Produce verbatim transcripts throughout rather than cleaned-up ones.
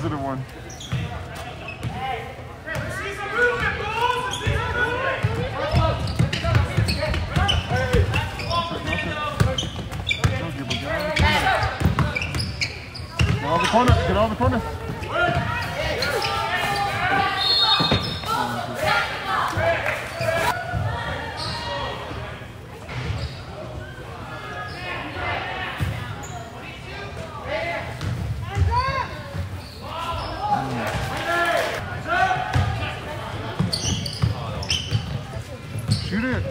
Positive one. Get out of the corner. Get out of the corner. Shoot it.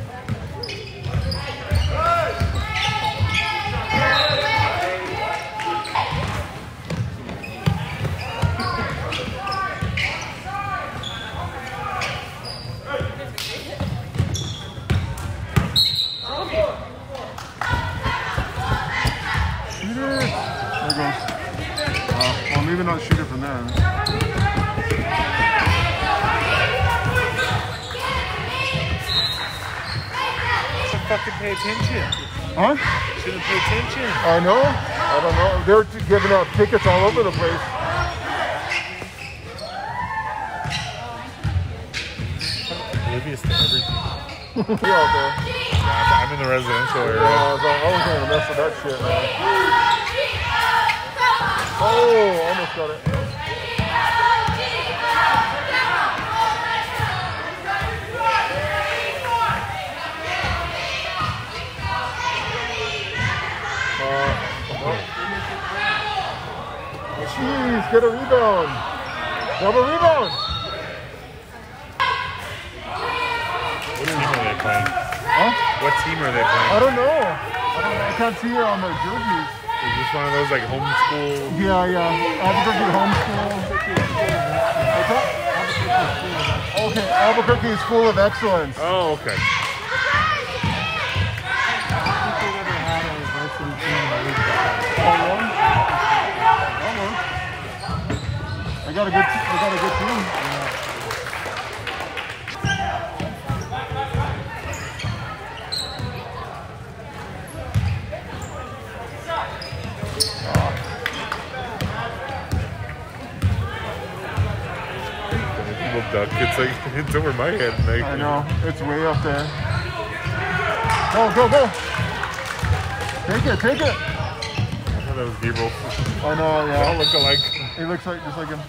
Maybe not shoot it from there. Should fucking pay attention. Huh? Shouldn't pay attention. I know. I don't know. They're giving out tickets all over the place. Oblivious to everything. You're out there. Yeah, I'm in the residential area. Yeah, I was going to mess with that shit, man. Oh, almost got it. Uh, oh. Jeez, get a rebound. Double rebound. What team are they playing? Huh? What team are they playing? I don't know. I, don't know. I can't see it on their jerseys. Is this one of those like homeschool? Yeah, yeah. Albuquerque homeschool. What's that? Okay, Albuquerque School of Excellence. Oh, okay. I got a good, I got a good team. Duck. It's like it's over my head. Like, I know. It's way up there. Go, go, go. Take it, take it. I thought that was Gabriel. I know, yeah. They all look alike. He looks like just like him.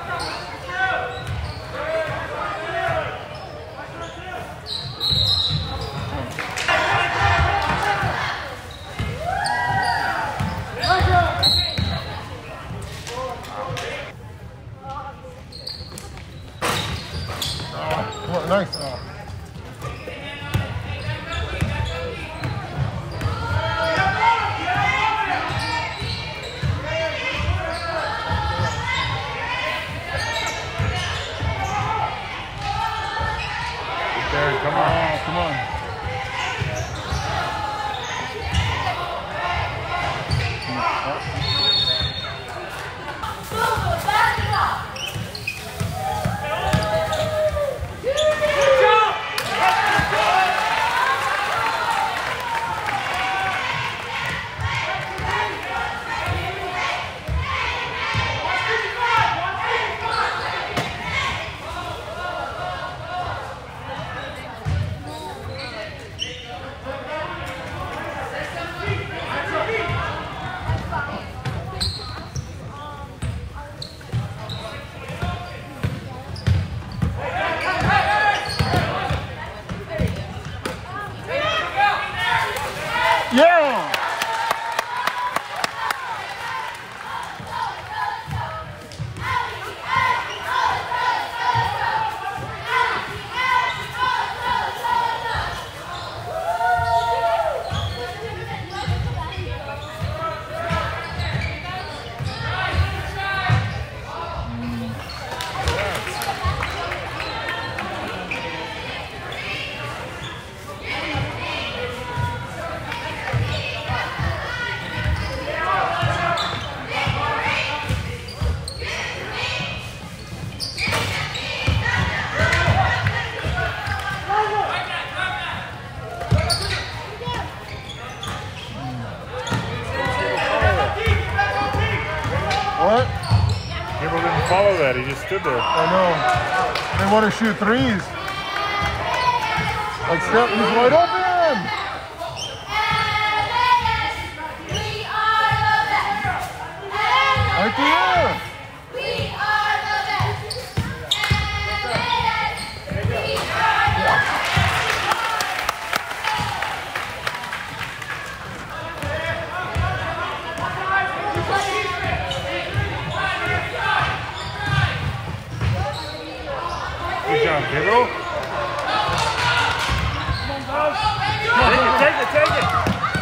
Oh, nice. Oh. There, come on. Oh, come on. Good job! didn't follow that. He just stood there. I know. They want to shoot threes. Like Steph, he's wide open. Right there. Good job, Gabriel. Take it, take it, take it.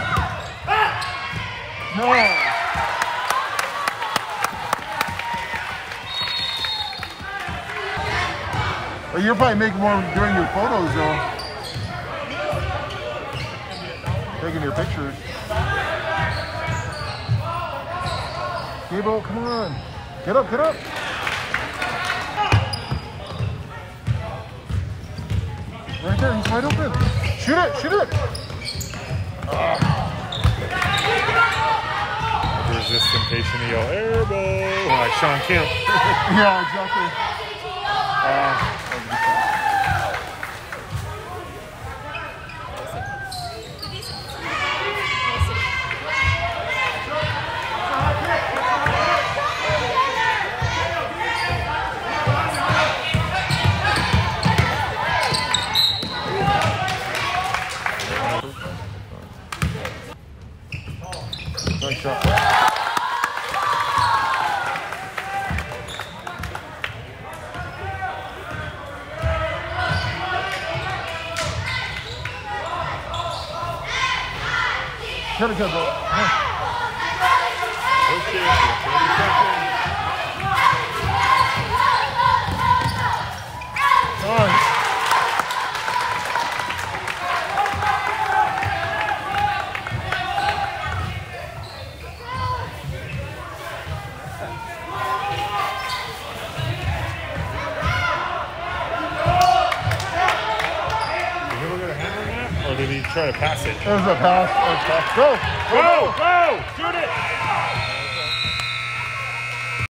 No. Well, you're probably making more during your photos, though. Taking your pictures. Gabriel, come on. Get up, get up. Right there, he's wide open. Shoot it, shoot it. Uh. Resist temptation to yell air ball. Like Sean Kemp. Yeah, exactly. Uh, nice shot. Get it, get it, bro. Okay, thirty seconds. Nice. Or did he try to pass it? It was a pass. It was a pass. Go! Go! Go! Shoot it!